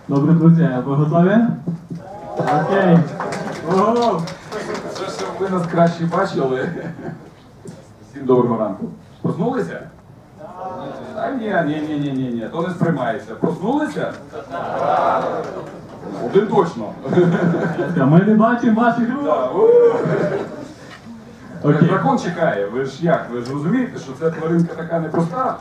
Добре, друзі, ви готові? Окей. Це ж ви нас краще бачили. Всім доброго ранку. Проснулися? Так. Ні, то не сприймається. Проснулися? Один точно. Ми не бачимо ваших рук. Дракон чекає. Ви ж як? Ви ж розумієте, що ця тваринка така непроста?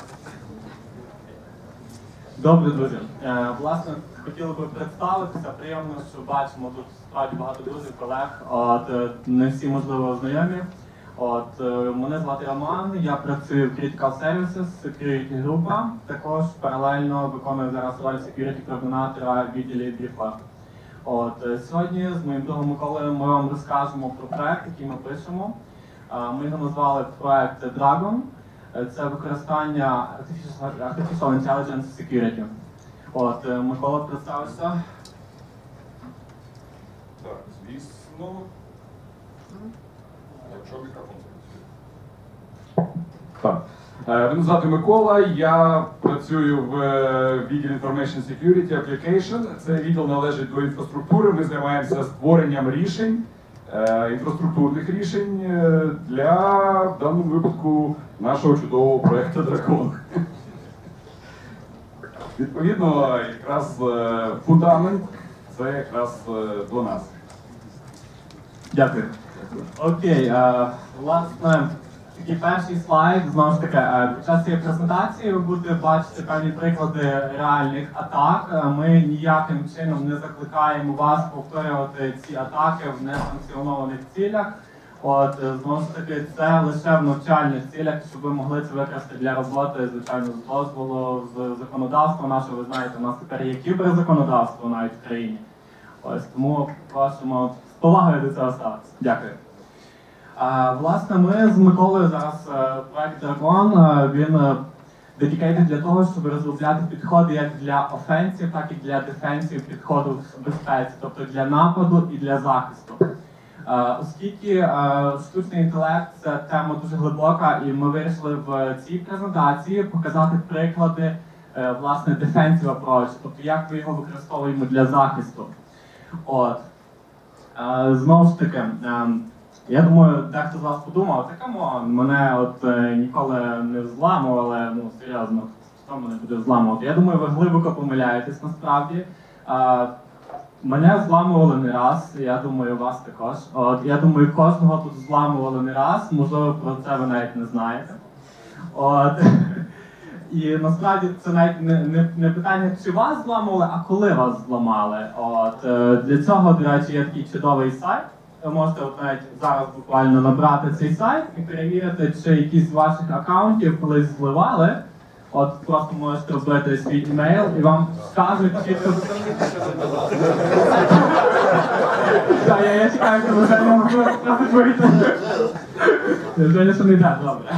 Добре, друзі. Власне, хотіли би представитися. Приємно, що бачимо тут справді багато друзів, колег. Не всі, можливо, знайомі. Мене звати Роман, я працюю в Critical Services, Security група. Також паралельно виконую зараз роль security координатора в відділі Бріфа. Сьогодні з моїм другом Миколою ми вам розкажемо про проект, який ми пишемо. Ми його назвали проект Dragon. Це використання Artificial Intelligence Security. Микола, представишся. Так, звісно. Якщо мікрофон запрацює. Так. Мене звати Микола, я працюю в відділі Information Security Application. Це відділ належить до інфраструктури. Ми займаємося створенням рішень, інфраструктурних рішень для, в даному випадку, нашого чудового проєкту «Дракон». Відповідно, якраз фундамент – це якраз до нас. Дякую. Окей, власне, такий перший слайд, знову ж таки, під час цієї презентації ви будете бачити певні приклади реальних атак. Ми ніяким чином не закликаємо вас повторювати ці атаки в несанкціонованих цілях. Знову ж таки, це лише в навчальних цілях, щоб ви могли це використати для роботи, звичайно, з дозволу, з законодавства нашого. Ви знаєте, у нас тепер є кіберзаконодавство навіть в країні. Тому просимо з повагою до цього ставитися. Дякую. Власне, ми з Миколою зараз проект Dragon, він dedicated для того, щоб розробляти підходи як для offensive, так і для defensive підходу в безпеці, тобто для нападу і для захисту. Оскільки штучний інтелект – це тема дуже глибока, і ми вирішили в цій презентації показати приклади, власне, defensive approach, тобто як ми його використовуємо для захисту. Знову ж таки, я думаю, дехто з вас подумав, мене ніколи не взламували, серйозно, хто мене буде взламувати. Я думаю, ви глибоко помиляєтесь насправді. Мене взламували не раз, я думаю, вас також. Я думаю, кожного тут взламували не раз, можливо, про це ви навіть не знаєте. І насправді це навіть не питання, чи вас зламували, а коли вас зламали. Для цього, до речі, є такий чудовий сайт. Ви можете навіть зараз буквально набрати цей сайт і перевірити, чи якісь з ваших аккаунтів колись зливали. Просто можете робити свій імейл і вам скажуть, чітко... Я чекаю, що ви вже не можете вийти. Вже що не йде, добре.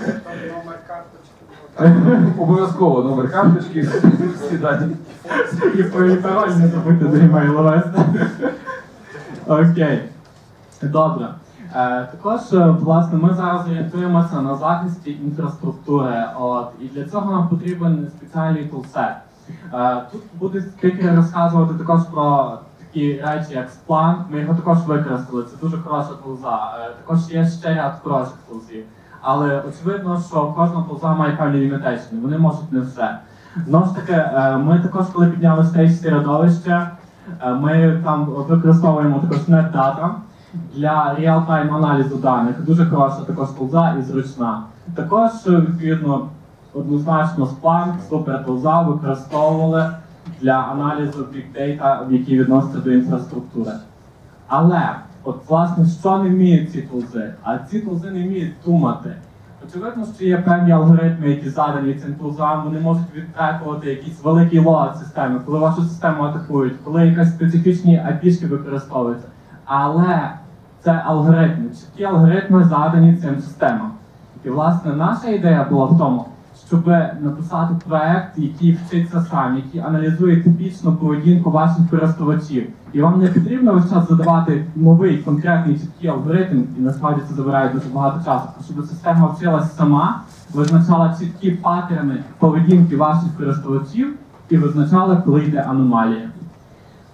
Обов'язково номер карточки, сідати. І пароль не забудьте до імейлу вести. Окей. Добре. Також, власне, ми зараз орієнтуємося на захисті інфраструктури, і для цього нам потрібен спеціальний тулсет. Тут буде спікер розказувати також про такі речі, як Splunk, ми його також використали, це дуже хороша тулза. Також є ще ряд хороших тулзів, але очевидно, що кожна тулза має певні лімітації, вони можуть не все. Знову ж таки, ми також, коли підняли стейдж середовище, ми там використовуємо також NetData для реал-тайм аналізу даних. Дуже хороша також тулза і зручна. Також, відповідно, однозначно Splunk, супер тулза використовували для аналізу Big Data, які відносяться до інфраструктури. Але, власне, що не вміють ці тулзи? А ці тулзи не вміють думати. Очевидно, що є певні алгоритми, які задані цим тулзам, вони можуть відтрекувати якісь великі лоад системи, коли вашу систему атакують, коли якісь специфічні API-шки використовуються. Але це алгоритми, чіткі алгоритми задані цим системам. І, власне, наша ідея була в тому, щоб написати проект, який вчиться сам, який аналізує типічну поведінку ваших користувачів. І вам не потрібно весь час задавати новий, конкретний, чіткий алгоритм, і насправді це забирає дуже багато часу, щоб система вчилася сама, визначала чіткі паттерни поведінки ваших користувачів і визначала, коли йде аномалія.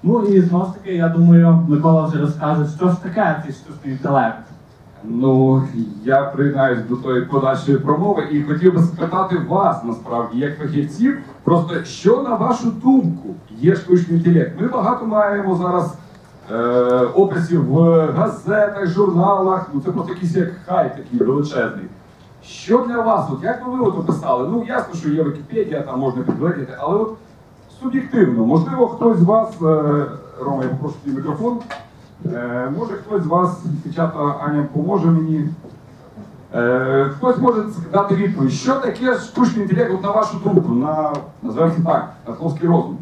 Ну і знову ж таки, я думаю, Микола вже розкаже, що ж таке цей штучний інтелект. Ну, я приєднаюсь до тої подальшої промови і хотів би спитати вас, насправді, як фахівців, просто що, на вашу думку, є штучний інтелект? Ми багато маємо зараз описів в газетах, журналах, ну це просто якийсь як хайп такий величезний. Що для вас, от як би ви от описали? Ну, ясно, що є Вікіпедія, там можна підглядати, але от суб'єктивно, можливо, хтось з вас, Рома, я попрошу твій мікрофон, може хтось з вас, дівчата, Аня поможе мені, хтось може дати відповідь, що таке штучний інтелект, от на вашу думку, на, називаємо це так, на хлопський розум?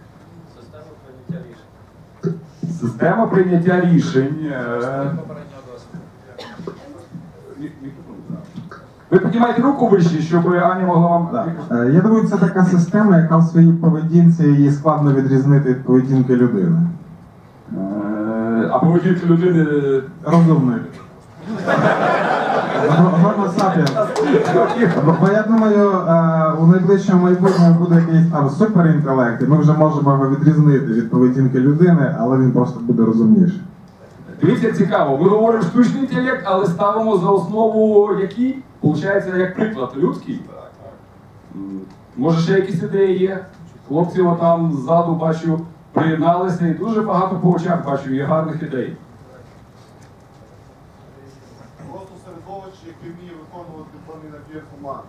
Система прийняття рішень. Ви піднімаєте руку вище, щоб Аня могла вам... Я думаю, це така система, яка в своїй поведінці її складно відрізнити від поведінки людини. А поведінка людини... Розумної. Homo sapiens. Бо я думаю, у найближчому майбутньому буде якийсь там суперінтелект, і ми вже можемо його відрізнити від поведінки людини, але він просто буде розумніший. Дивіться, цікаво, ми говоримо штучний інтелект, але ставимо за основу який? Получається, як приклад, людський. Може ще якісь ідеї є? Хлопці там ззаду, бачу, приєдналися і дуже багато по очах бачу, є гарних ідей. Просто середовище, яке вміє виконувати певний набір команд.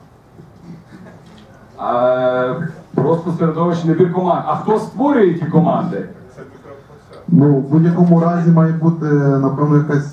Просто середовище, набір команд. А хто створює ті команди? Ну, в будь-якому разі має бути, напевно, якась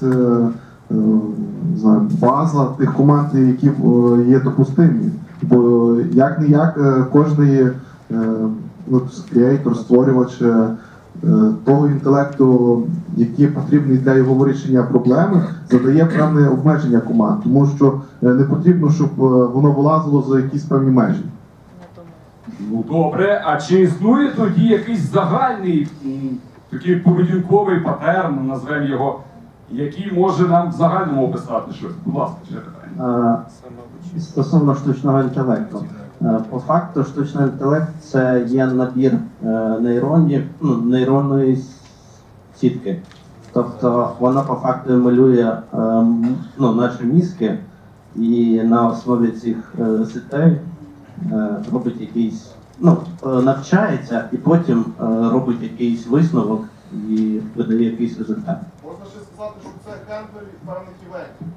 база тих команд, які є допустимі. Бо як-не-як кожний креатор, створювач того інтелекту, який потрібний для його вирішення проблеми, задає певне обмеження команд. Тому що не потрібно, щоб воно вилазило за якісь певні межі. Ну добре, а чи існує тоді якийсь загальний такий поведінковий патерн, назвемо його, який може нам в загальному описати щось? Будь ласка, ще питання. Стосовно штучного інтелекту. По факту, штучний інтелект – це є набір нейронної сітки. Тобто вона по факту емулює наші мізки і на основі цих сітей робить якийсь, навчається і потім робить якийсь висновок і видає якийсь результат. Можна ще сказати, що це хендлер певних івентів.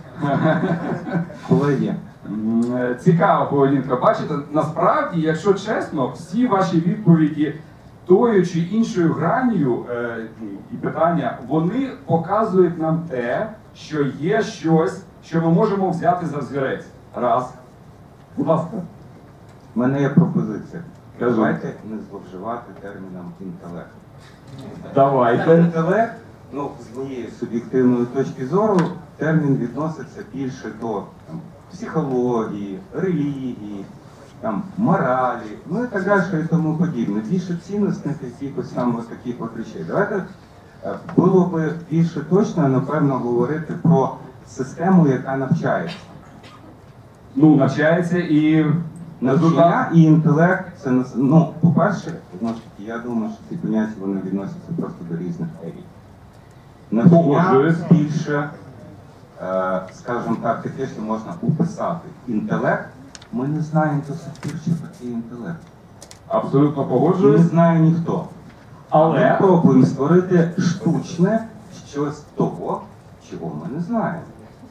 Коли є. Цікава поведінка. Бачите, насправді, якщо чесно, всі ваші відповіді тою чи іншою гранню і питання, вони показують нам те, що є щось, що ми можемо взяти за взірець. Раз. Будь ласка. У мене є пропозиція. Кажу. Давайте не зловживати терміном інтелект. Давайте. Інтелект, з моєї суб'єктивної точки зору, термін відноситься більше до психології, релігії, моралі, і так далі, і тому подібне. Більше цінностних якихось таких речей. Давайте було б більше точно, напевно, говорити про систему, яка навчається. Навчається і... Навчання і інтелект, це, по-перше, я думаю, що ці поняття вони відносяться просто до різних ерій. Навчання більше, скажімо так, таке, що можна описати. Інтелект, ми не знаємо до сих пір, що таке інтелект. Абсолютно погоджуюсь. Не знає ніхто. Але ми пробуємо створити штучне щось того, чого ми не знаємо.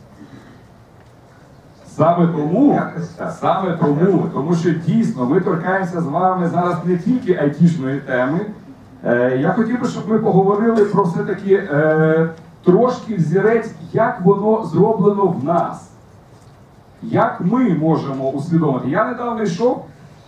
Саме тому що дійсно ми торкаємося з вами зараз не тільки айтішної теми. Я хотів би, щоб ми поговорили про все-таки трошки взірець, як воно зроблено в нас. Як ми можемо усвідомити. Я недавно йшов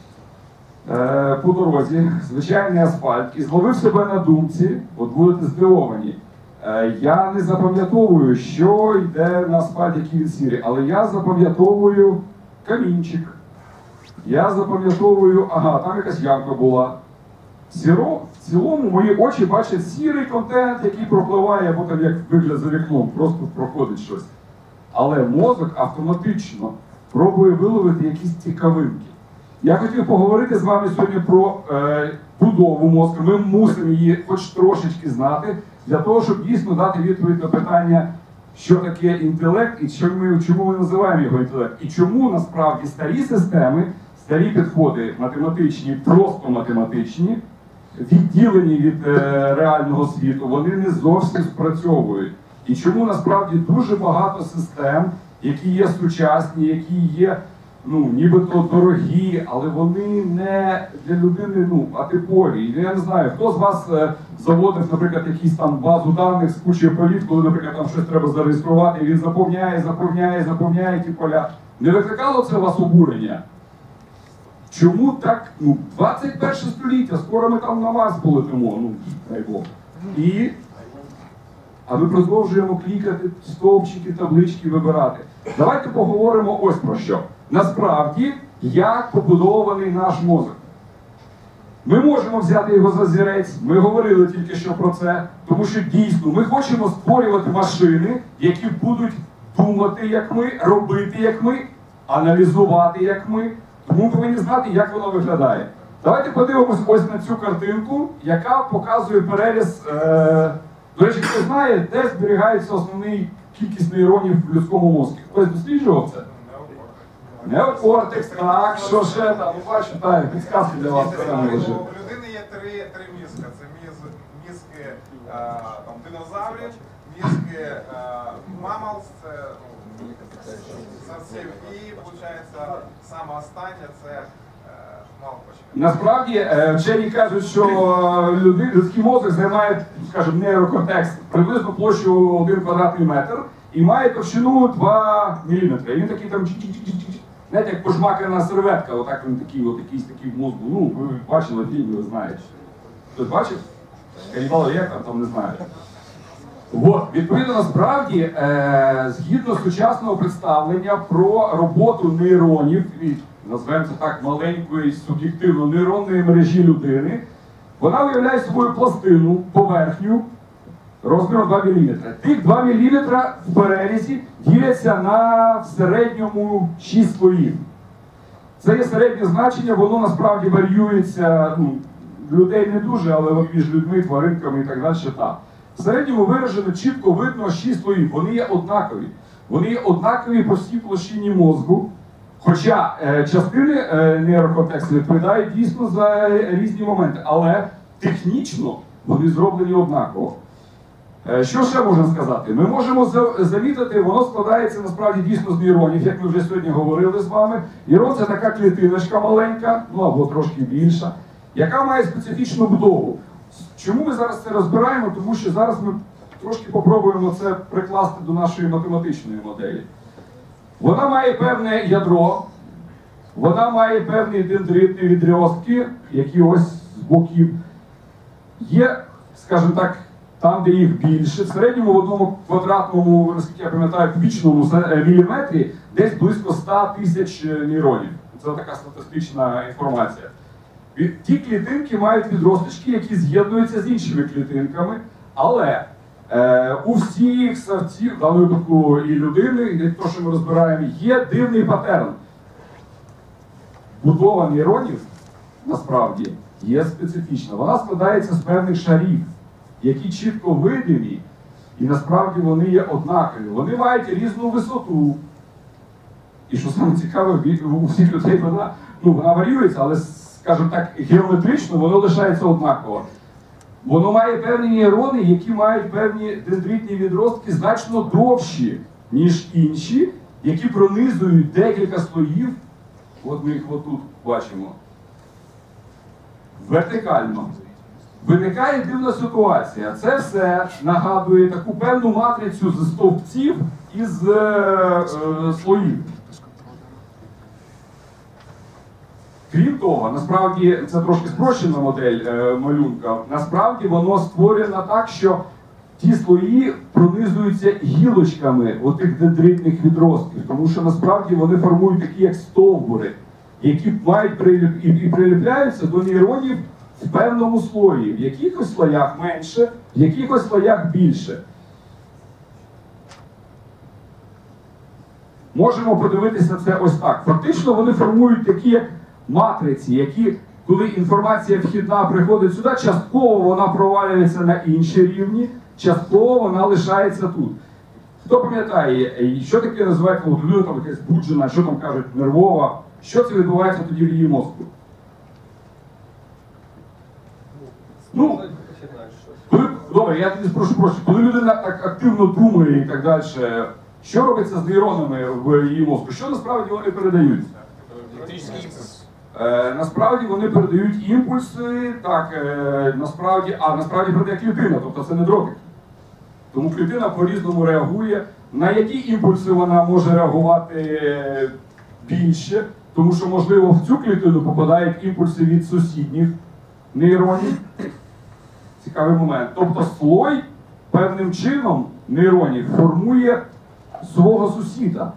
по дорозі, звичайний асфальт, і зловив себе на думці, от будете здивовані. Я не запам'ятовую, що йде на асфальт, який він сірий, але я запам'ятовую камінчик. Я запам'ятовую, там якась ямка була. В цілому мої очі бачать сірий контент, який пропливає, або там як вигляд за вікном, просто проходить щось. Але мозок автоматично пробує виловити якісь цікавинки. Я хотів поговорити з вами сьогодні про будову мозку. Ми мусимо її хоч трошечки знати, для того, щоб дійсно дати відповідь на питання, що таке інтелект і чому ми називаємо його інтелект. І чому насправді старі системи, старі підходи математичні, просто математичні, відділені від реального світу, вони не зовсім спрацьовують. І чому насправді дуже багато систем, які є сучасні, які є нібито дорогі, але вони не для людини атипові. Я не знаю, хто з вас заводив, наприклад, якісь там базу даних з кучою полів, коли, наприклад, там щось треба зареєструвати, і він заповняє ті поля. Не викликало це у вас обурення? Чому так? 21 століття, скоро ми там на Марс полетимо, дай Бог. А ми продовжуємо клікати, стовпчики, таблички вибирати. Давайте поговоримо ось про що. Насправді, як побудований наш мозок. Ми можемо взяти його за зірець, ми говорили тільки що про це, тому що дійсно ми хочемо створювати машини, які будуть думати, як ми, робити, як ми, аналізувати, як ми. Тому ми повинні знати, як воно виглядає. Давайте подивимось ось на цю картинку, яка показує переріз. До речі, хто знає, де зберігається основний кількість нейронів в людському мозку. Хтось досліджував це? Неокортекс, так, що ще там, бачу, так, підсказки для вас. У людини є три мізки. Це мізки динозаврів, мізки мамалс, це савців, і, виходить, саме останнє це мавпочка. Насправді, вчені кажуть, що людський мозок займає, скажімо, нейрокортекс приблизно площу 1 квадратний метр і має товщину 2 мм. І він такий там, знаєте, як пожмакана серветка, отак він якийсь такий в мозку. Ви бачили фільм, ви знаєте. Хтось бачив? Канібал як там не знаю. Відповідно, насправді, згідно сучасного представлення про роботу нейронів, назвемо це так, маленької суб'єктивно нейронної мережі людини, вона виявляє собою пластину, поверхню розміром 2 мм. Тих 2 мм в перерізі діляться на в середньому 6 слоїв. Це є середнє значення, воно насправді варіюється, людей не дуже, але між людьми, тваринками і так далі, так. В середньому виражено, чітко видно 6 слоїв, вони є однакові. Вони є однакові по всій площині мозку, хоча частини нейрокортексу відповідають дійсно за різні моменти, але технічно вони зроблені однаково. Що ще можна сказати? Ми можемо замітити, воно складається насправді дійсно з нейронів, як ми вже сьогодні говорили з вами. Нейрон – це така клітиночка маленька, або трошки більша, яка має специфічну будову. Чому ми зараз це розбираємо? Тому що зараз ми трошки попробуємо це прикласти до нашої математичної моделі. Вона має певне ядро, вона має певні дендритні відростки, які ось з боків. Є, скажімо так, там, де їх більше, в середньому в одному квадратному, наскільки я пам'ятаю, кубічному міліметрі десь близько 100 тисяч нейронів. Це така статистична інформація. Ті клітинки мають відросточки, які з'єднуються з іншими клітинками, але у всіх савців, в даному випадку і людини, і те, що ми розбираємо, є дивний патерн. Будова нейронів, насправді, є специфічна. Вона складається з певних шарів, які чітко видимі, і насправді вони є однакові. Вони мають різну висоту. І що саме цікаве, у всіх людей вона варіюється, але, скажімо так, геометрично воно лишається однаково. Воно має певні нейрони, які мають певні дендритні відростки значно довші, ніж інші, які пронизують декілька слоїв, от ми їх отут бачимо, вертикально. Виникає дивна ситуація. Це все нагадує таку певну матрицю з стовпців і з слоїв. Крім того, насправді, це трошки спрощена модель малюнка, насправді воно створено так, що ті слої пронизуються гілочками отих дендритних відростків, тому що насправді вони формують такі як стовбури, які мають і приліпляються до нейронів в певному слої. В якихось слоях менше, в якихось слоях більше. Можемо подивитися це ось так. Фактично вони формують такі як матриці, які, коли інформація вхідна приходить сюди, частково вона провалюється на інші рівні, частково вона лишається тут. Хто пам'ятає, що таке називається людина там якась збуджена, що там кажуть, нервова, що це відбувається тоді в її мозку? Ну, добре, я тоді прошу, коли людина так активно думає і так далі, що робиться з нейронами в її мозку? Що насправді вони передають? Насправді вони передають імпульси, так, насправді передає клітина, тобто це не дротик. Тому клітина по-різному реагує. На які імпульси вона може реагувати більше, тому що, можливо, в цю клітину попадають імпульси від сусідніх нейронів. Цікавий момент. Тобто слой певним чином нейронів формує свого сусіда.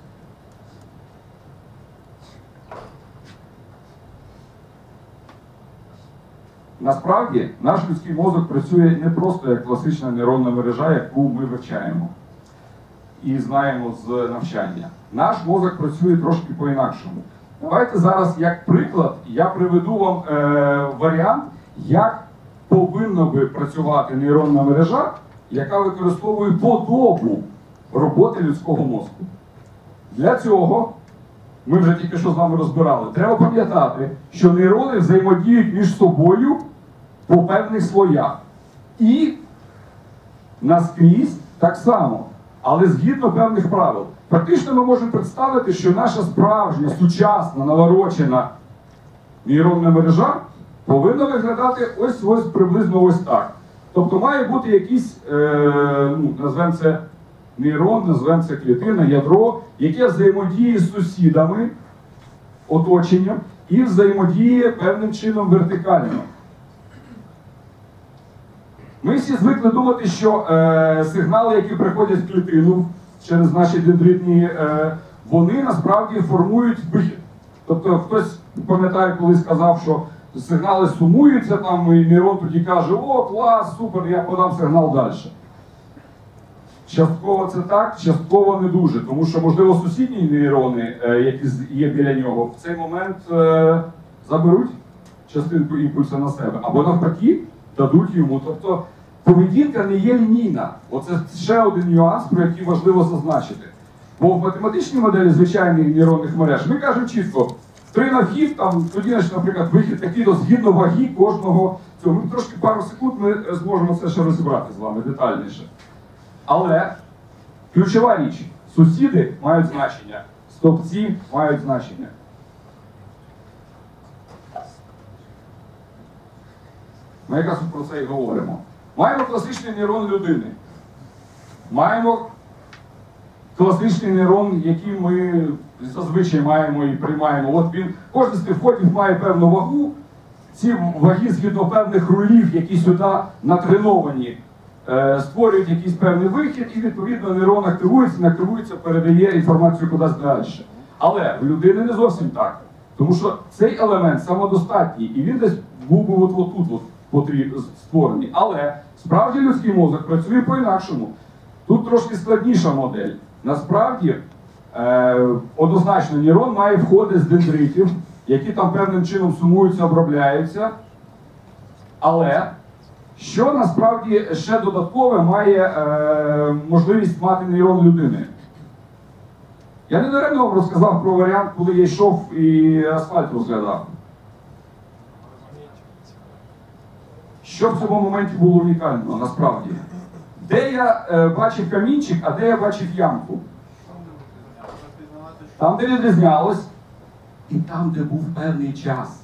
Насправді, наш людський мозок працює не просто як класична нейронна мережа, яку ми вивчаємо і знаємо з навчання. Наш мозок працює трошки по-інакшому. Давайте зараз, як приклад, я приведу вам варіант, як повинна би працювати нейронна мережа, яка використовує подобу роботи людського мозку. Для цього, ми вже тільки що з вами розбирали, треба пам'ятати, що нейрони взаємодіють між собою по певних слоях. І наскрізь так само, але згідно певних правил. Фактично ми можемо представити, що наша справжня, сучасна, наворочена нейронна мережа повинна виглядати ось приблизно ось так. Тобто має бути якийсь, назвемо це нейрон, назвемо це клітина, ядро, яке взаємодіє з сусідами, оточенням, і взаємодіє певним чином вертикально. Ми всі звикли думати, що сигнали, які приходять в клітину через наші дендритні, вони насправді формують вихід. Тобто хтось, пам'ятає, коли сказав, що сигнали сумуються, там, і нейрон тоді каже: о, клас, супер, я подам сигнал далі. Частково це так, частково не дуже, тому що, можливо, сусідні нейрони, які є біля нього, в цей момент заберуть частинку імпульсу на себе, або навпаки, дадуть йому. Тобто поведінка не є лінійна. Оце ще один нюанс, про який важливо зазначити. Бо в математичній моделі звичайних нейронних мереж ми кажемо чітко: 3 на вхід, там, тоді, наприклад, вихід такий-то згідно ваги кожного цього. Ми трошки пару секунд ми зможемо це ще розібрати з вами детальніше. Але ключова річ: сусіди мають значення, стовпці мають значення. Ми якраз про це і говоримо. Маємо класичний нейрон людини. Маємо класичний нейрон, який ми зазвичай маємо і приймаємо. От він, кожен з тих входів має певну вагу. Ці ваги згідно певних рулів, які сюди натреновані, створюють якийсь певний вихід, і відповідно нейрон активується, не активується, передає інформацію кудись далі. Але в людини не зовсім так. Тому що цей елемент самодостатній, і він десь був би отут створений. Але справді людський мозок працює по-інакшому. Тут трошки складніша модель. Насправді, однозначно, нейрон має входи з дендритів, які там певним чином сумуються, обробляються. Але що насправді ще додаткове має можливість мати нейрон людини? Я не даремно вам розказав про варіант, коли я йшов і асфальт розглядав. Що в цьому моменті було унікально, насправді? Де я бачив камінчик, а де я бачив ямку? Там, де відрізнялось, і там, де був певний час.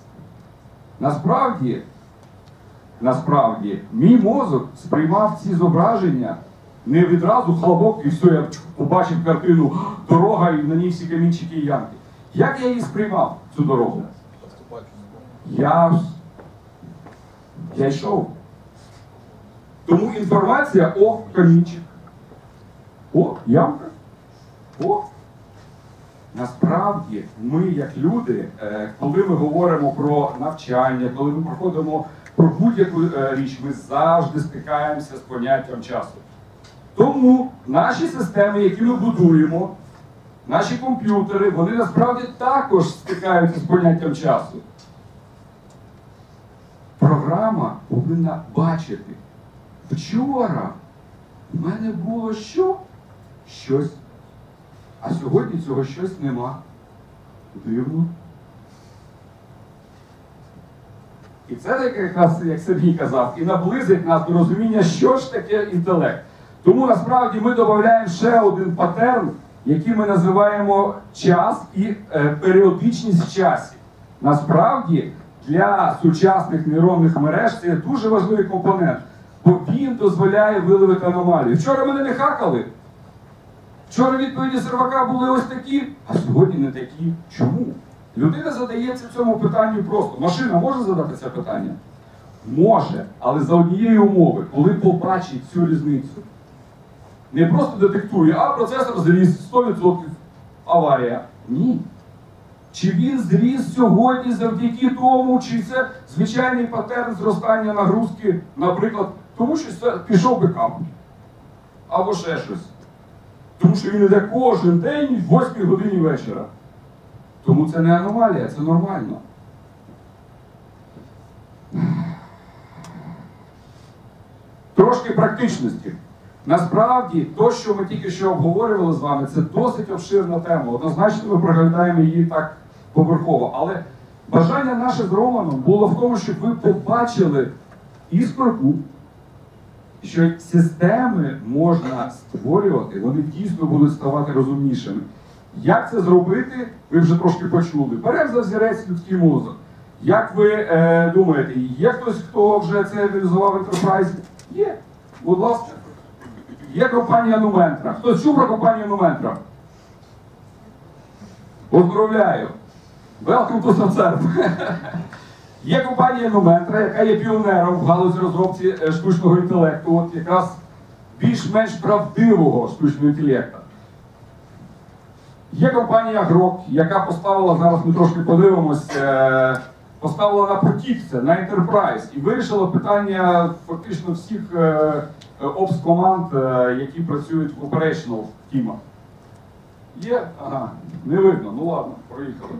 Насправді, мій мозок сприймав ці зображення не відразу хлопок, і все, я побачив картину, дорога, і на ній всі камінчики і ямки. Як я її сприймав, цю дорогу? Я йшов. Тому інформація: о, камінчик, о, ямка, о. Насправді, ми, як люди, коли ми говоримо про навчання, коли ми проходимо про будь-яку річ, ми завжди стикаємося з поняттям часу. Тому наші системи, які ми будуємо, Наші комп'ютери, вони насправді також стикаються з поняттям часу. Програма повинна бачити. Вчора в мене було що? Щось. А сьогодні цього щось нема. Дивно. І це якраз, як Сергій казав, і наблизить нас до розуміння, що ж таке інтелект. Тому насправді ми додаємо ще один патерн, який ми називаємо час і періодичність в часі. Насправді, для сучасних нейронних мереж це дуже важливий компонент, бо він дозволяє виловити аномалію. Вчора мене не хакали, вчора відповіді сервака були ось такі, а сьогодні не такі. Чому? Людина задається цьому питанню просто. Машина може задати це питання? Може, але за однієї умови, коли побачить цю різницю. Не просто детектує, а процесор зріс 100%, аварія. Ні. Чи він зріс сьогодні завдяки тому, чи це звичайний патерн зростання нагрузки, наприклад, тому що пішов бекап. Або ще щось. Тому що він йде кожен день в 8 годині вечора. Тому це не аномалія, це нормально. Трошки практичності. Насправді, то, що ми тільки що обговорювали з вами, це досить обширна тема. Однозначно ми проглядаємо її так поверхово. Але бажання наше з Романом було в тому, щоб ви побачили іскорку, що системи можна створювати, вони дійсно будуть ставати розумнішими. Як це зробити, ви вже трошки почули. Беремо за взірець людський мозок. Як ви думаєте, є хтось, хто вже це реалізував в Enterprise? Є. Будь ласка. Є компанія Numentra. Хтось чув про компанію Numentra? Поздравляю. Welcome to Softserve. Є компанія Numentra, яка є піонером в галузі розробці штучного інтелекту, от якраз більш-менш правдивого штучного інтелекту. Є компанія Grok, яка поставила, зараз ми трошки подивимось, поставила на потік це, на Enterprise і вирішила питання фактично всіх опс-команд, які працюють в operational тімах. Є? Ага, не видно, ну ладно, проїхали.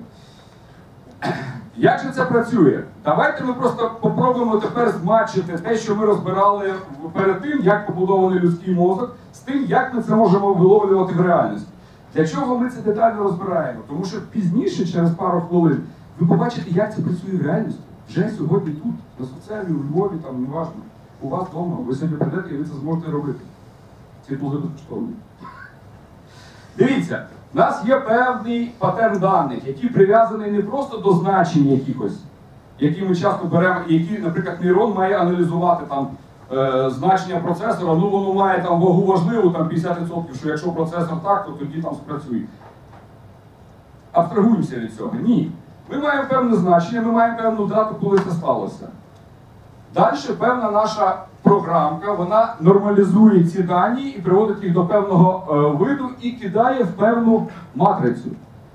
Як же це працює? Давайте ми просто попробуємо тепер змачити те, що ми розбирали перед тим, як побудований людський мозок, з тим, як ми це можемо виловлювати в реальності. Для чого ми це детально розбираємо? Тому що пізніше, через пару хвилин, ви побачите, як це працює в реальності. Вже сьогодні тут, на соціалі, у Львові, там, неважно, у вас вдома, ви собі прийдете і ви це зможете робити. Це дуже безкоштовно. Дивіться, у нас є певний патерн даних, який прив'язаний не просто до значень якихось, які ми часто беремо, які, наприклад, нейрон має аналізувати там, значення процесора, ну воно має там вагу важливу, там 50%, що якщо процесор так, то тоді там спрацює. Абстрагуємося від цього. Ні. Ми маємо певне значення, ми маємо певну дату, коли це сталося. Далі певна наша програмка, вона нормалізує ці дані і приводить їх до певного виду і кидає в певну матрицю.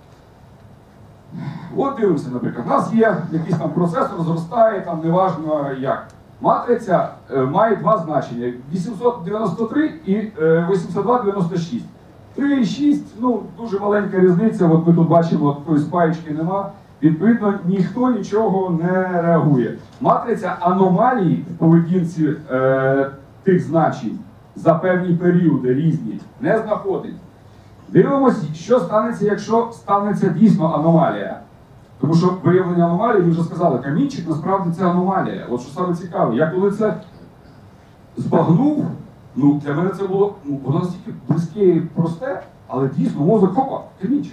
От дивимося, наприклад, у нас є якийсь там процесор, зростає, там неважно як. Матриця має два значення, 893 і 8296. 3,6, ну, дуже маленька різниця, от ми тут бачимо, тої спаєчки нема. Відповідно, ніхто нічого не реагує. Матриця аномалій в поведінці тих значень за певні періоди різні не знаходить. Дивимося, що станеться, якщо станеться дійсно аномалія. Тому що виявлення аномалії, ми вже сказали, камінчик насправді це аномалія. От що саме цікаве, я коли це збагнув, ну для мене це було, ну, воно настільки близьке і просте, але дійсно мозок, хопа, камінчик.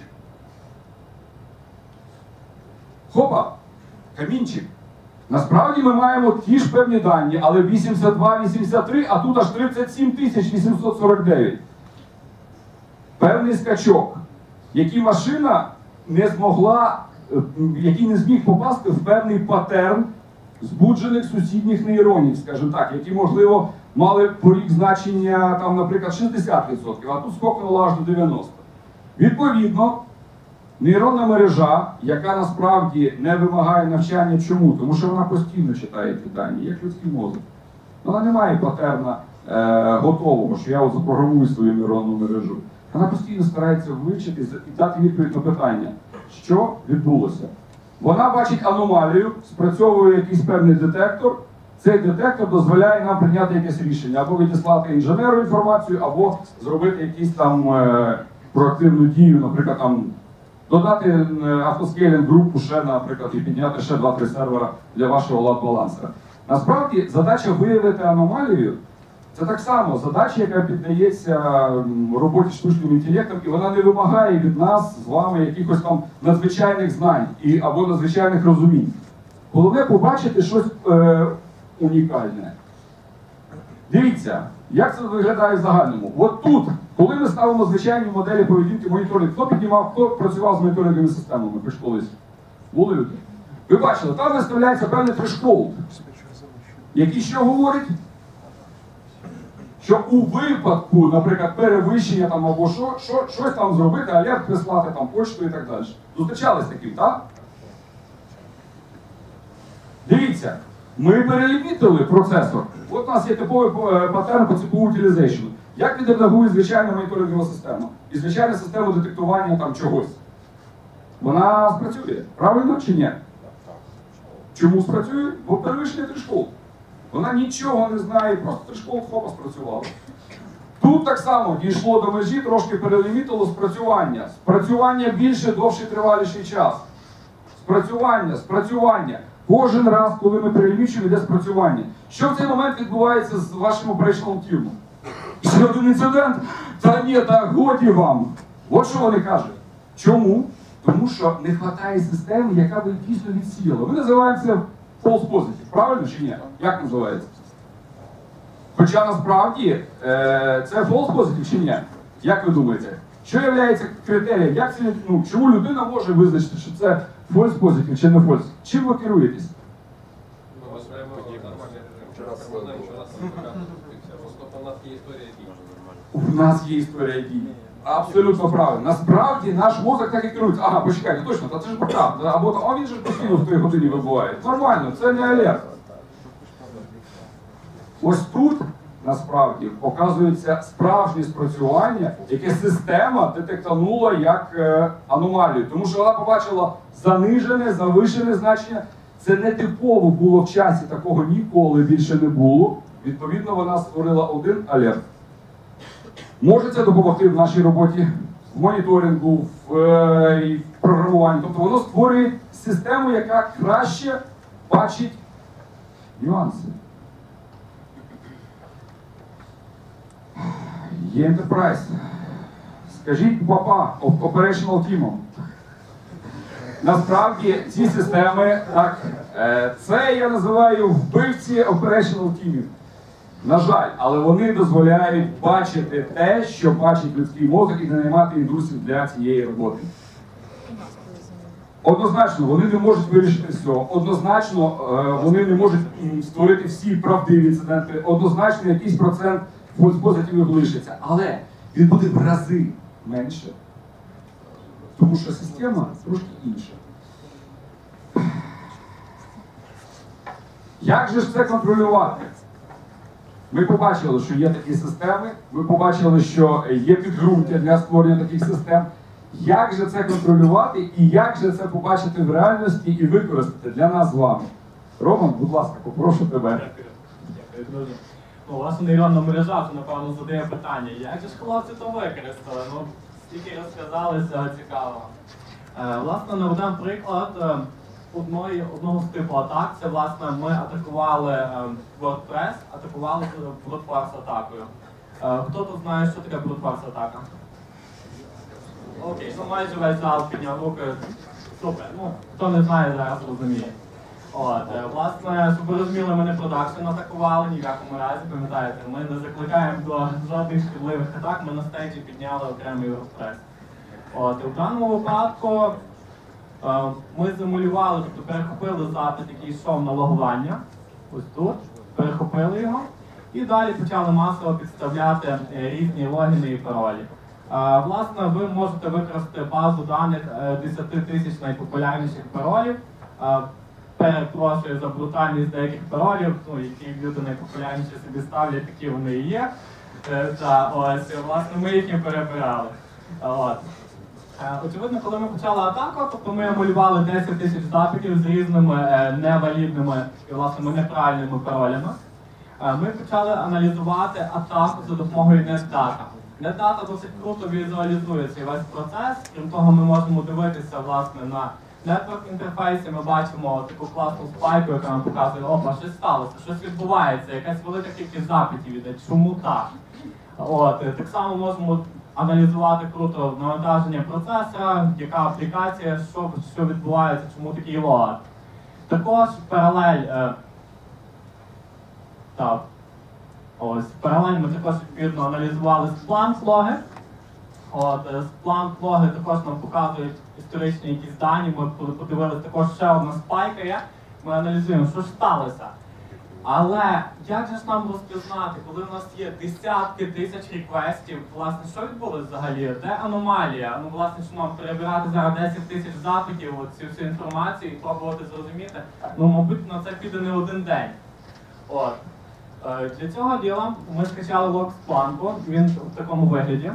Хопа, камінчик. Насправді ми маємо ті ж певні дані, але 82, 83, а тут аж 37 849. Певний скачок, який машина не змогла, який не зміг попасти в певний патерн збуджених сусідніх нейронів, скажімо так, які, можливо, мали поріг значення, там, наприклад, 60%, а тут скокнуло аж до 90%. Відповідно, нейронна мережа, яка насправді не вимагає навчання, чому? Тому що вона постійно читає ті дані, як людський мозок. Вона не має патерна готового, що я от запрограмую свою нейронну мережу. Вона постійно старається вивчити і дати відповідь на питання, що відбулося. Вона бачить аномалію, спрацьовує якийсь певний детектор. Цей детектор дозволяє нам прийняти якесь рішення, або відіслати інженеру інформацію, або зробити якусь там проактивну дію, наприклад, там додати автоскейлінг групу ще, наприклад, і підняти ще 2-3 сервера для вашого лад-балансера. Насправді, задача виявити аномалію – це так само задача, яка піддається роботі штучним інтелектом, і вона не вимагає від нас з вами якихось там надзвичайних знань або надзвичайних розумінь. Головне побачити щось унікальне. Дивіться, як це виглядає в загальному. От тут, коли ми ставимо звичайні моделі поведінки моніторинг, хто працював з моніторинговими системами, хоч колись? Були люди? Ви бачили, там виставляється певний трешхолд, який що говорить? Що у випадку, наприклад, перевищення там або щось там зробити, алерт прислати, там, почту і так далі. Зустрічались таким, так? Дивіться, ми перелімітили процесор. От у нас є типовий паттерн по CPU utilization. Як відреагує звичайна моніторингова система? І звичайна система детектування там чогось. Вона спрацює. Правильно чи ні? Чому спрацює? Бо перевищення трешхолд. Вона нічого не знає, просто трешхолд хопа спрацювала. Тут так само дійшло до межі, трошки перелімітило спрацювання. Спрацювання більше, довший, триваліший час. Спрацювання. Кожен раз, коли ми перелімічуємо, йде спрацювання. Що в цей момент відбувається з вашим operational team? Ще один інцидент? Та ні, так годі вам. От що вони кажуть. Чому? Тому що не вистачає системи, яка би дійсно відсіяла. Ми називаємо це false positive. Правильно чи ні? Як називається? Хоча насправді це false positive чи ні? Як ви думаєте? Що є критерієм? Чому людина може визначити, що це false positive чи не false? Чим ви керуєтесь? У нас є історія дій. Абсолютно правильно. Насправді наш мозок так і керується. Ага, почекайте, точно, це ж правда. Або він же постійно в 3 годині вибуває. Нормально, це не алерт. Ось тут, насправді, показується справжнє спрацювання, яке система детектанула як аномалію. Тому що вона побачила занижене, завишене значення. Це не типово було в часі, такого ніколи більше не було. Відповідно, вона створила один алерт. Може це допомогти в нашій роботі, в моніторингу, в програмуванні. Тобто воно створює систему, яка краще бачить нюанси. Є Enterprise. Скажіть папа, Operational Team. Насправді ці системи, так, це я називаю вбивці Operational Team. На жаль, але вони дозволяють бачити те, що бачить людський мозок, і не наймати індусів для цієї роботи. Однозначно, вони не можуть вирішити все. Однозначно, вони не можуть створити всі правдиві інциденти. Однозначно, якийсь процент фальс-позитивів лишиться. Але він буде в рази менше. Тому що система трошки інша. Як же ж це контролювати? Ми побачили, що є такі системи, ми побачили, що є підґрунтя для створення таких систем. Як же це контролювати і як же це побачити в реальності і використати для нас з вами? Роман, будь ласка, попрошу тебе. Дякую дуже. Власне, нейронна мережа, напевно, задає питання, як же ж хлопці то використали? Стільки розказалися, цікаво. Власне, наведемо приклад одного з типу атак. Це, власне, ми атакували WordPress, атакували брутфорс атакою. Хто тут знає, що таке брутфорс атака? Окей, майже весь зал підняв руки. Супер. Хто не знає, зараз розуміє. Власне, щоб ви розуміли, ми не продакшн атакували, ні в якому разі, пам'ятаєте, ми не закликаємо до жодних шкідливих атак, ми на стейджі підняли окремий WordPress. І в даному випадку ми замалювали, тобто перехопили запит, який йшов на логування, ось тут, перехопили його, і далі почали масово підставляти різні логіни і паролі. Власне, ви можете використати базу даних 10 тисяч найпопулярніших паролів. Перепрошую за брутальність деяких паролів, які люди найпопулярніші собі ставлять, такі вони і є. Власне, ми їх не перебирали. От. Очевидно, коли ми почали атаку, тобто ми малювали 10 тисяч запитів з різними невалідними і власне неправильними паролями. Ми почали аналізувати атаку за допомогою NetData. NetData досить круто візуалізує цей весь процес. Крім того, ми можемо дивитися власне на network інтерфейсі. Ми бачимо таку класну спайку, яка нам показує, опа, щось сталося, щось відбувається, якась велика кількість запитів іде, чому так? От, так само можемо аналізувати круто навантаження процесора, яка аплікація, що відбувається, чому такий лог. Також паралель, паралель ми також відповідно аналізували Splunk-логи. Splunk-логи також нам показують історичні якісь дані, ми подивилися, також ще одна спайка є, ми аналізуємо, що ж сталося. Але як же ж нам розпізнати, коли у нас є десятки тисяч реквестів, власне, що відбулося взагалі? Де аномалія? Ну, власне, що нам перебирати зараз 10 тисяч запитів, цю всю інформацію і пробувати зрозуміти, ну, мабуть, на це піде не один день. От. Для цього діла ми скачали лог Splunk, він в такому вигляді,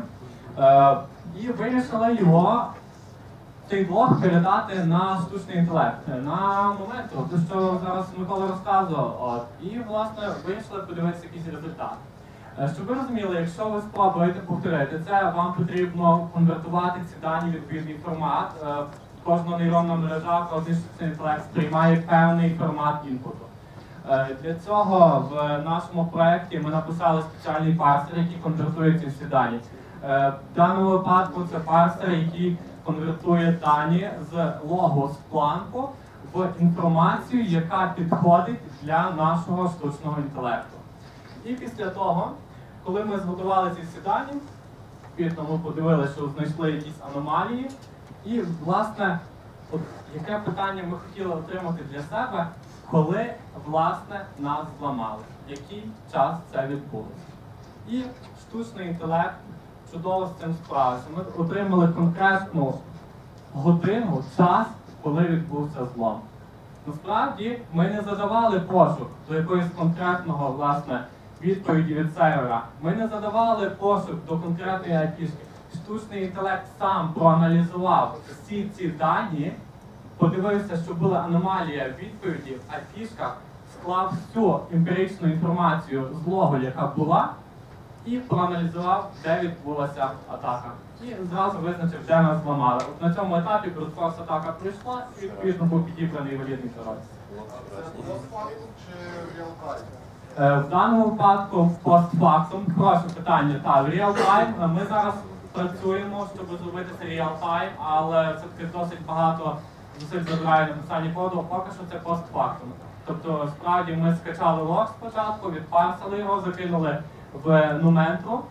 і вирішили його, цей лог, передати на штучний інтелект, на момент, те, що зараз Микола розказував, і, власне, вирішили подивитися якийсь результат. Щоб ви розуміли, якщо ви спробуєте повторити це, вам потрібно конвертувати ці дані в відповідний формат. Кожна нейронна мережа, кожен штучний інтелект сприймає певний формат інпуту. Для цього в нашому проєкті ми написали спеціальний парсер, який конвертує ці всі дані. В даному випадку це парсер, який конвертує дані з логу Splunk в інформацію, яка підходить для нашого штучного інтелекту. І після того, коли ми зготували ці всі дані, відповідно ми подивилися, що знайшли якісь аномалії, і, власне, от яке питання ми хотіли отримати для себе, коли, власне, нас зламали, який час це відбулося. І штучний інтелект чудово з цим справився. Ми отримали конкретну годину, час, коли відбувся злом. Насправді, ми не задавали пошук до якоїсь конкретного, власне, відповіді від сервера. Ми не задавали пошук до конкретної IP-шки. Штучний інтелект сам проаналізував всі ці дані, подивився, що була аномалія відповіді, IP-шка склав всю емпіричну інформацію з логу, яка була, і проаналізував, де відбулася атака. І зразу визначив, де нас зламали. От на цьому етапі брутфорс-атака пройшла, і відповідно був підібраний валідний пароль. Це постфактум чи реал-тайм? В даному випадку постфактум, хороше питання, так, реал-тайм. Ми зараз працюємо, щоб зробити це реал-тайм, але все-таки досить багато зусиль забирає написання коду, поки що це постфактум. Тобто, справді, ми скачали лог спочатку, відпарсили його, закинули в Нументру.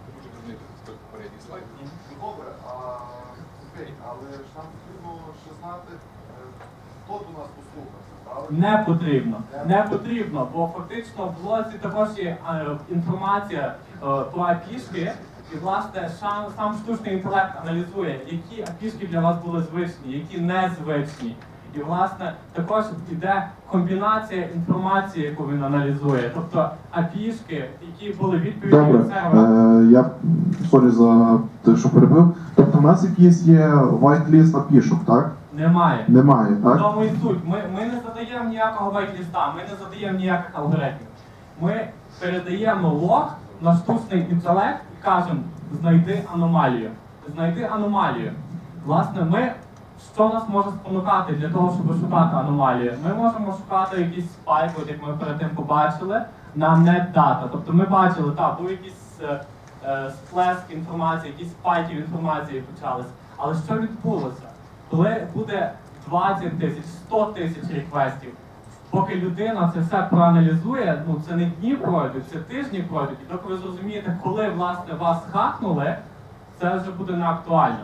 Добре, окей, але ж нам потрібно ще знати, хто до нас послухався, правильно? Не потрібно. Не потрібно, бо фактично в лозі також є інформація про API-шки, і, власне, сам штучний інтелект аналізує, які API-шки для вас були звичні, які незвичні. І, власне, також йде комбінація інформації, яку він аналізує. Тобто API-шки, які були відповіді від сервера. Я сорі за те, що перебив. Тобто в нас якийсь є whitelist API-шок, так? Немає. Немає, так? В тому і суть. Ми не задаємо ніякого вайт-ліста, ми не задаємо ніяких алгоритмів. Ми передаємо лог на штучний інтелект і кажемо, знайди аномалію. Знайди аномалію. Власне, що нас може спонукати для того, щоб шукати аномалію? Ми можемо шукати якийсь спайк, як ми перед тим побачили, на NetData. Тобто ми бачили, так, був якийсь сплеск інформації, якісь спайки інформації почалися. Але що відбулося? Коли буде 20 тисяч, 100 тисяч реквестів, поки людина це все проаналізує, ну це не дні пройдуть, це тижні пройдуть. І доки ви зрозумієте, коли, власне, вас хакнули, це вже буде не актуально.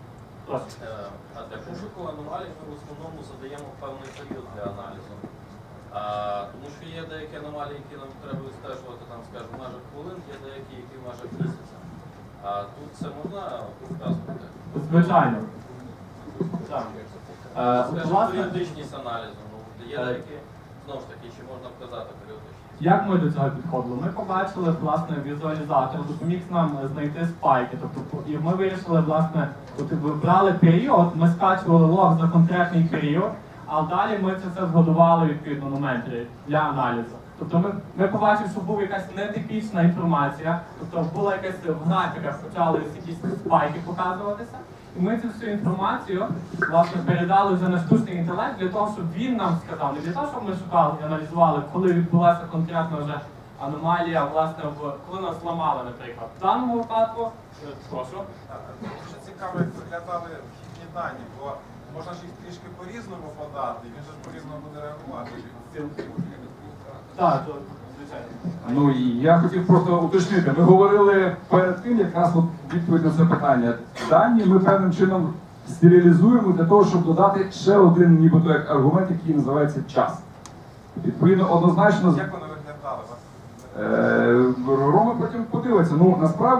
А для пошуку аномалій ми в основному задаємо певний період для аналізу. Тому що є деякі аномалії, які нам треба відстежувати, там, скажімо, в межах хвилин, є деякі, які в межах місяця. А тут це можна показувати? Звичайно. Скажімо, періодичність аналізу. Є деякі, знову ж таки, чи можна вказати періодичність? Як ми до цього підходили? Ми побачили, власне, візуалізатор, допоміг нам знайти спайки. Тобто, і ми вирішили, власне, от брали період, ми скачували лог за конкретний період, а далі ми це все згодували відповідно на менторі для аналізу. Тобто ми побачили, що була якась нетипічна інформація, тобто була якась в графіках, почали якісь спайки показуватися. І ми цю всю інформацію, власне, передали вже на штучний інтелект для того, щоб він нам сказав, не для того, щоб ми шукали і аналізували, коли відбулася конкретна вже аномалія, власне, коли нас зламали, наприклад. В даному випадку, прошу. Дуже цікаво, як виглядали вхідні дані, бо можна ж їх трішки по-різному подати, і він же ж по-різному буде реагувати. Так, звичайно. Ну і я хотів просто уточнити. Ми говорили перед тим, якраз от відповідь на це питання. Дані ми певним чином стерилізуємо для того, щоб додати ще один нібито як аргумент, який називається час. Відповідно, однозначно... Як вони виглядали? Рома потім подивиться. Ну,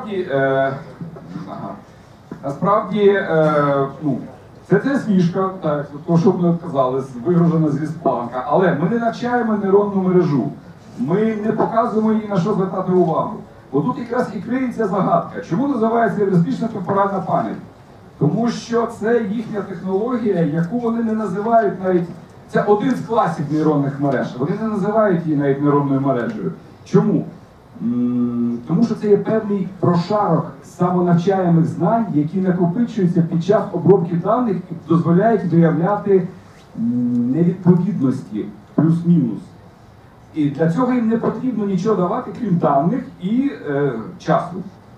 насправді, ну, це фішка, так, то, що ми казали, вигружена з ліст-планка, але ми не навчаємо нейронну мережу. Ми не показуємо їй, на що звертати увагу. Бо тут якраз і криється загадка. Чому називається евристична темпоральна пам'ять? Тому що це їхня технологія, яку вони не називають навіть... Це один з класів нейронних мереж. Вони не називають її навіть нейронною мережею. Чому? Тому що це є певний прошарок самонавчаємих знань, які накопичуються під час обробки даних і дозволяють виявляти невідповідності, плюс-мінус. І для цього їм не потрібно нічого давати, крім даних і часу.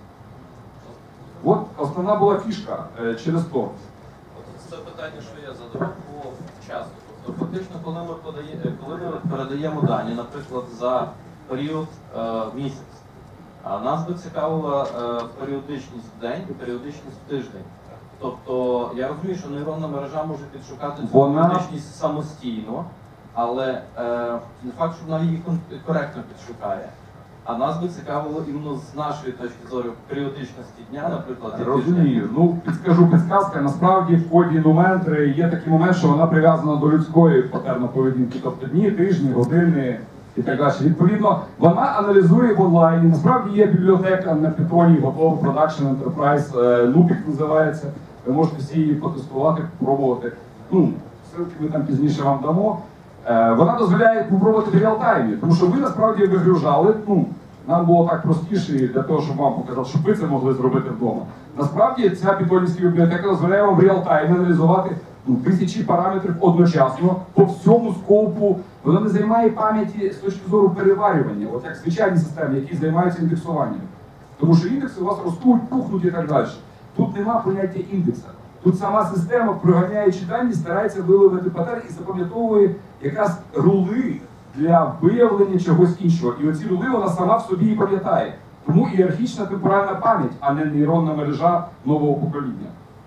От основна була фішка через то. Це питання, що я задавав по часу. Тобто фактично, коли ми передаємо дані, наприклад, за період місяць, нас би цікавила періодичність в день і періодичність в тиждень. Тобто я розумію, що нейронна мережа може підшукати цю періодичність самостійно, але не факт, що вона її коректно підшукає. А нас би цікавило іменно з нашої точки зору періодичності дня, наприклад, і розумію. Ну, підскажу підсказка. Насправді в коді Numentry є такий момент, що вона прив'язана до людської патерну поведінки, тобто дні, тижні, години і так далі. Відповідно, вона аналізує в онлайні. Насправді є бібліотека на Python, готова Production Enterprise, Nupik називається. Ви можете всі її потестувати, попробувати. Ну, ссылки ми там пізніше вам дамо. Вона дозволяє попробувати в реал-таймі, тому що ви насправді вигружали, ну, нам було так простіше для того, щоб вам показати, щоб ви це могли зробити вдома. Насправді ця питонівська бібліотека дозволяє вам в реал-таймі аналізувати тисячі параметрів одночасно по всьому скопу. Вона не займає пам'яті з точки зору переварювання, от як звичайні системи, які займаються індексуванням. Тому що індекси у вас ростуть, пухнуть і так далі. Тут нема поняття індекса. Тут сама система, проганяючи дані, старається виловити паттерн і запам'ятовує якраз рули для виявлення чогось іншого. І оці рули вона сама в собі і пам'ятає. Тому ієрархічна темпоральна пам'ять, а не нейронна мережа нового покоління.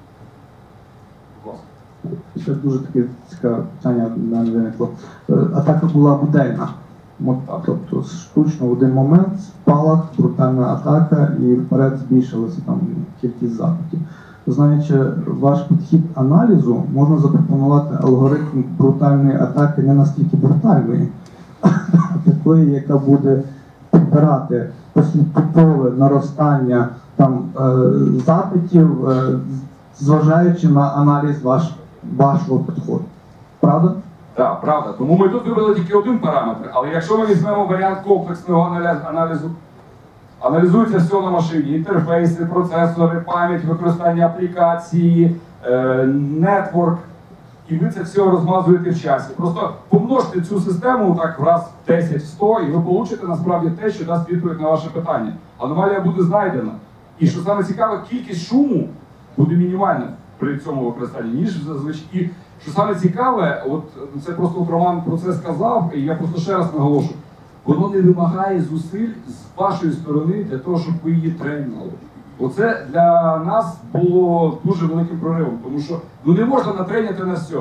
Ще дуже таке цікаве питання мене виникло. Атака була буденна. Тобто штучно в один момент спалах, брутальна атака і вперед збільшилася там кількість запитів. Знаючи ваш підхід аналізу, можна запропонувати алгоритм брутальної атаки не настільки брутальної, а такої, яка буде підбирати поступове наростання там, запитів, зважаючи на аналіз вашого підходу. Правда? Так, правда. Тому ми тут вибрали тільки один параметр. Але якщо ми візьмемо варіант комплексного аналізу, аналізується все на машині, інтерфейси, процесори, пам'ять, використання аплікації, нетворк, і ви це все розмазуєте в часі. Просто помножте цю систему так раз 10-100, і ви получите насправді те, що дасть відповідь на ваше питання. Аномалія буде знайдена. І що саме цікаве, кількість шуму буде мінімальна при цьому використанні, ніж зазвичай. І що саме цікаве, от це просто Роман про це сказав, і я просто ще раз наголошую. Воно не вимагає зусиль з вашої сторони для того, щоб ви її тренували. Оце для нас було дуже великим проривом, тому що ну, не можна натренити на все.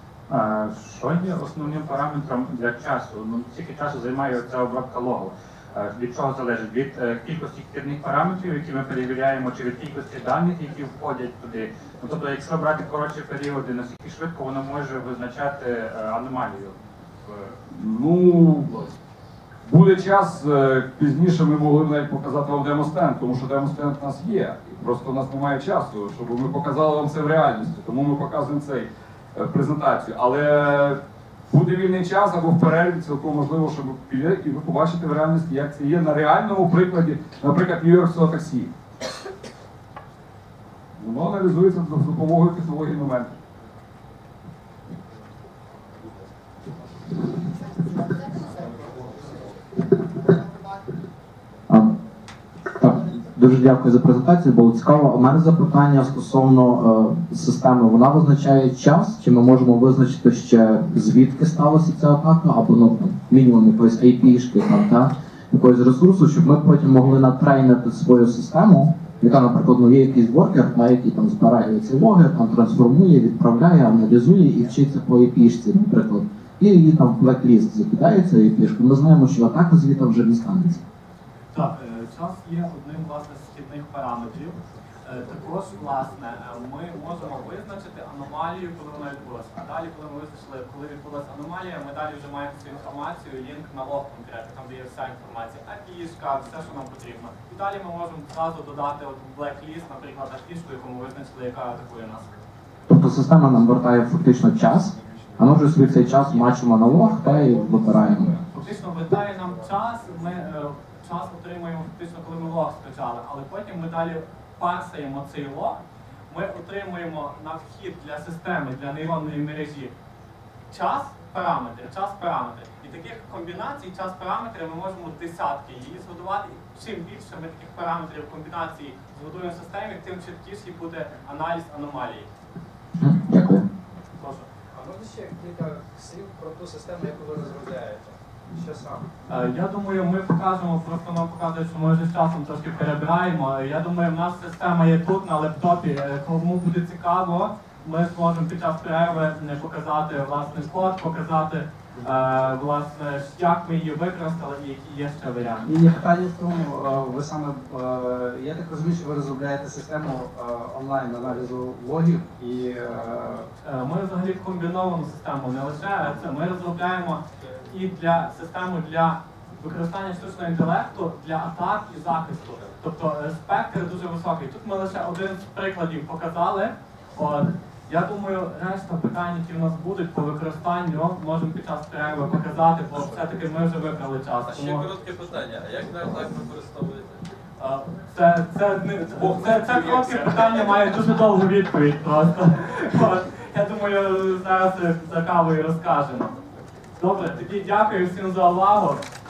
Що є основним параметром для часу? Ну, скільки часу займає ця обробка логу? Від чого залежить? Від кількості керівних параметрів, які ми перевіряємо, чи від кількості даних, які входять туди. Ну, тобто, якщо брати коротші періоди, наскільки швидко воно може визначати аномалію? Ну, буде час, пізніше ми могли навіть показати вам демо-стенд, тому що демо-стенд у нас є. Просто у нас немає часу, щоб ми показали вам це в реальності. Тому ми показуємо цей презентацію. Але буде вільний час або в перерві, цілком можливо, щоб піде і ви побачите в реальності, як це є на реальному прикладі, наприклад, Нью-Йоркського таксі. Воно аналізується за допомогою технології моменту. Дуже дякую за презентацію, було цікаво. У мене запитання стосовно системи. Вона визначає час, чи ми можемо визначити ще звідки сталося ця атака, або ну, мінімум якоїсь IP-шки, якогось ресурсу, щоб ми потім могли натрейнити свою систему, яка, наприклад, ну, є якийсь воркер, який там збирає ці логи, там трансформує, відправляє, аналізує і вчиться по IP-шці, наприклад. І її там в блекліст закидається IP-шку. Ми знаємо, що атака звідти вже не станеться. Так, час є одним, власне, з східних параметрів. Також, власне, ми можемо визначити аномалію, коли вона відбулася. А далі, коли ми визначили, коли відбулася аномалія, ми далі вже маємо всю інформацію, лінк на лог конкретно, там де є вся інформація, API-шка, все, що нам потрібно. І далі ми можемо одразу додати от blacklist, наприклад, API-шку, яку ми визначили, яка атакує нас. Тобто система нам вертає фактично час, а ми вже собі цей час мачимо на лог та і вибираємо. Фактично вертає нам час, ми час отримуємо фактично, коли ми лог скачали, але потім ми далі парсаємо цей лог, ми отримуємо на вхід для системи, для нейронної мережі час, параметри. І таких комбінацій, час-параметри ми можемо десятки її згодувати. Чим більше ми таких параметрів комбінацій згодуємо в системі, тим чіткіший буде аналіз аномалії. Дякую. Прошу. А можна ще кілька слів про ту систему, яку ви розробляєте? Що саме? Я думаю, ми покажемо, просто нам показують, що ми вже з часом трошки перебираємо. Я думаю, в нас система є тут на лептопі. Кому буде цікаво, ми зможемо під час перерви показати власний код, показати власне, як ми її використали і які є ще варіанти. І питання в тому, ви саме, я так розумію, що ви розробляєте систему онлайн-аналізу логів і... Ми взагалі комбіновану систему, не лише це. Ми розробляємо і для систему для використання штучного інтелекту, для атак і захисту. Тобто спектр дуже високий. Тут ми лише один з прикладів показали. Я думаю, решта питань, які в нас будуть по використанню, можемо під час перерви показати, бо все-таки ми вже вибрали час. А ще коротке питання, а як ви так використовуєте? Це коротке питання має дуже довгу відповідь просто. Я думаю, зараз за кавою розкажемо. Добре, тоді дякую всім за увагу.